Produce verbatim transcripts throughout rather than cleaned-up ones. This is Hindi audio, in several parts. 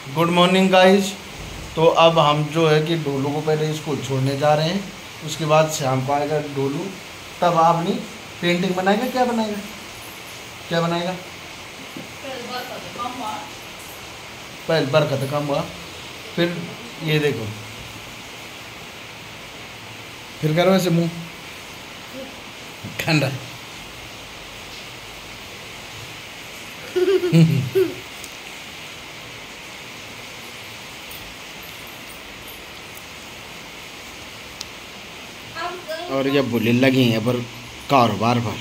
Good morning guys. तो अब हम जो है कि डोलू को पहले स्कूल छोड़ने जा रहे हैं, उसके बाद शाम को आएगा डोलू, तब आपनी पेंटिंग बनाएगा। क्या बनाएगा क्या बनाएगा पहले बरकत कम हुआ, फिर ये देखो, फिर करो ऐसे मुंह ठंडा। और ये बुले लगी हैं पर कारोबार पर।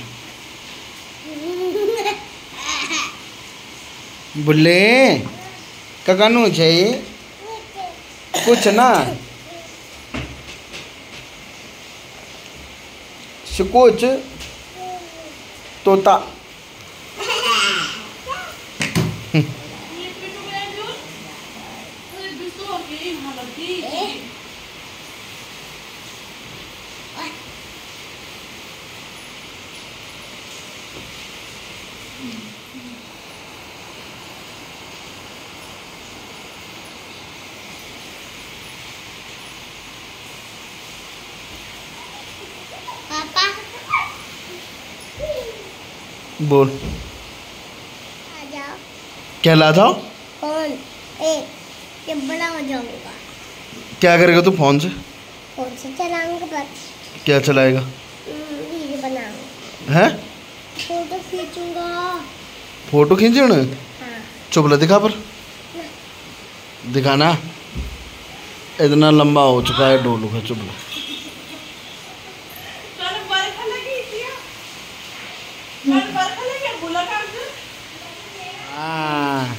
बुले ककानू चाहिए कुछ ना कुछ तोता। पापा बोल आ जाओ। क्या ला जाओ? फोन ए ये बड़ा हो जाऊंगा। क्या करेगा तू फोन से? फोन से चलाऊंगा पर क्या चलाएगा? वीडियो बनाऊंगा। हैं? फोटो खींचूंगा। फोटो खींचे ना? हाँ। चुपला दिखा पर दिखाना। इतना लंबा हो चुका है डोलू का चुपला। हाँ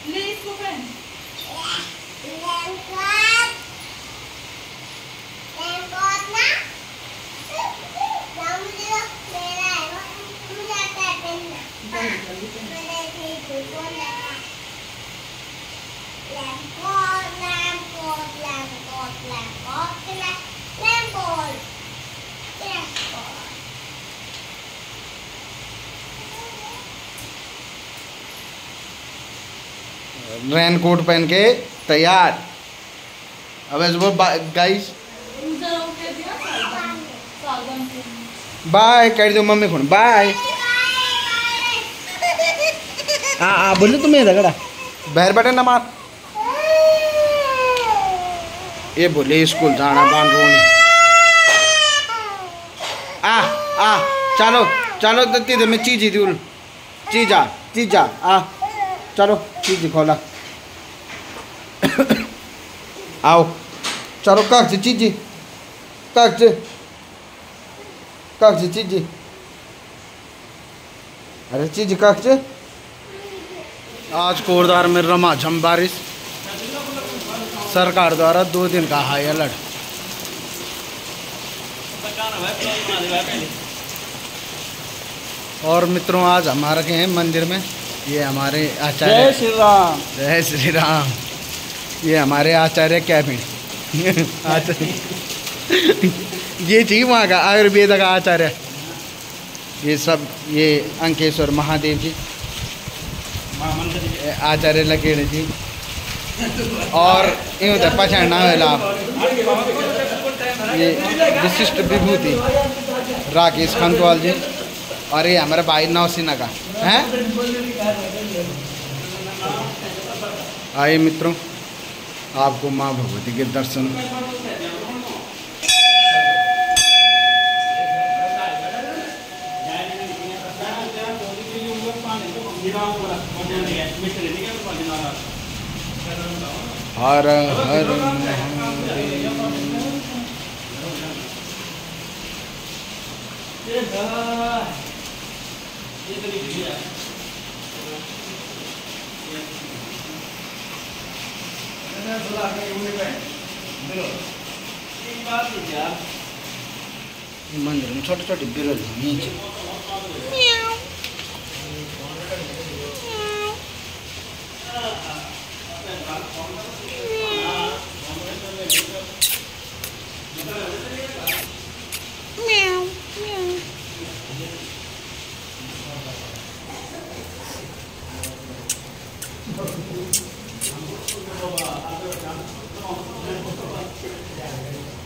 रेन कोट पहन के तैयार। अब ऐसे बोल गाइस बाय कर दो मम्मी को बाय। हाँ हाँ बोले तुम्हें रगड़ा बहर बैठे ना मार। ये बोले स्कूल जाना बांध रोनी। आ आ चलो चलो दत्ती तो मैं चीज दी चीजा चीजा आ चलो चीज खोला। आओ चलो काक से चीजी काक से काक से चीजी। अरे चीज काक से। आज कोरदार में रमाझम बारिश, सरकार द्वारा दो दिन का हाई अलर्ट। और मित्रों आज हम आ रखे हैं मंदिर में। ये हमारे आचार्य जय श्री राम। जय श्री राम। ये हमारे आचार्य कैबिन आचार्य ये चाहिए वहाँ का आयुर्वेद का आचार्य। ये सब ये अंकेश्वर महादेव जी, आचार्य लकेड़ जी, और यूँ तो पहचानना होला ये विशिष्ट विभूति राकेश खंतवाल जी, और ये हमारे भाई नौसिना का हैं। आइए मित्रों आपको माँ भगवती के दर्शन। हर हर महादेव। मंदिर में छोटे छोटे बिरल नीचे।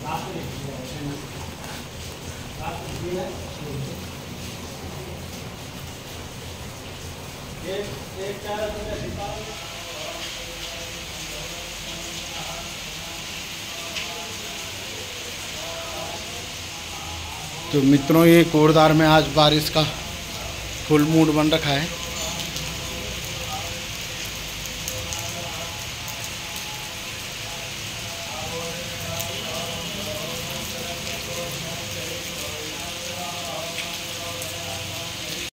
तो मित्रों, ये कोटद्वार में आज बारिश का फुल मूड बन रखा है।